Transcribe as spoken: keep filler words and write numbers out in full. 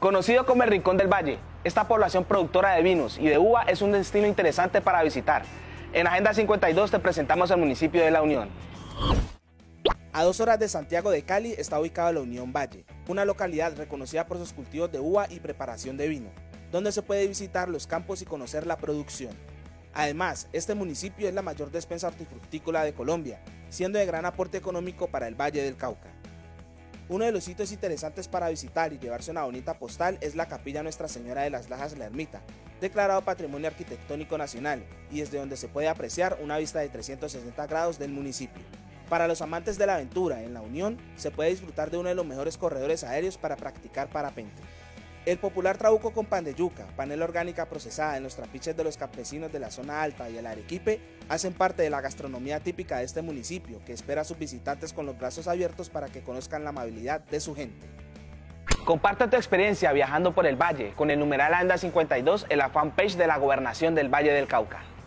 Conocido como el Rincón del Valle, esta población productora de vinos y de uva es un destino interesante para visitar. En Agenda cincuenta y dos te presentamos el municipio de La Unión. A dos horas de Santiago de Cali está ubicado La Unión Valle, una localidad reconocida por sus cultivos de uva y preparación de vino, donde se puede visitar los campos y conocer la producción. Además, este municipio es la mayor despensa hortifrutícola de Colombia, siendo de gran aporte económico para el Valle del Cauca. Uno de los sitios interesantes para visitar y llevarse una bonita postal es la Capilla Nuestra Señora de las Lajas La Ermita, declarado Patrimonio Arquitectónico Nacional, y desde donde se puede apreciar una vista de trescientos sesenta grados del municipio. Para los amantes de la aventura en La Unión, se puede disfrutar de uno de los mejores corredores aéreos para practicar parapente. El popular trabuco con pan de yuca, panela orgánica procesada en los trapiches de los campesinos de la zona alta y el Arequipe, hacen parte de la gastronomía típica de este municipio, que espera a sus visitantes con los brazos abiertos para que conozcan la amabilidad de su gente. Comparte tu experiencia viajando por el Valle con el numeral Agenda cincuenta y dos en la fanpage de la Gobernación del Valle del Cauca.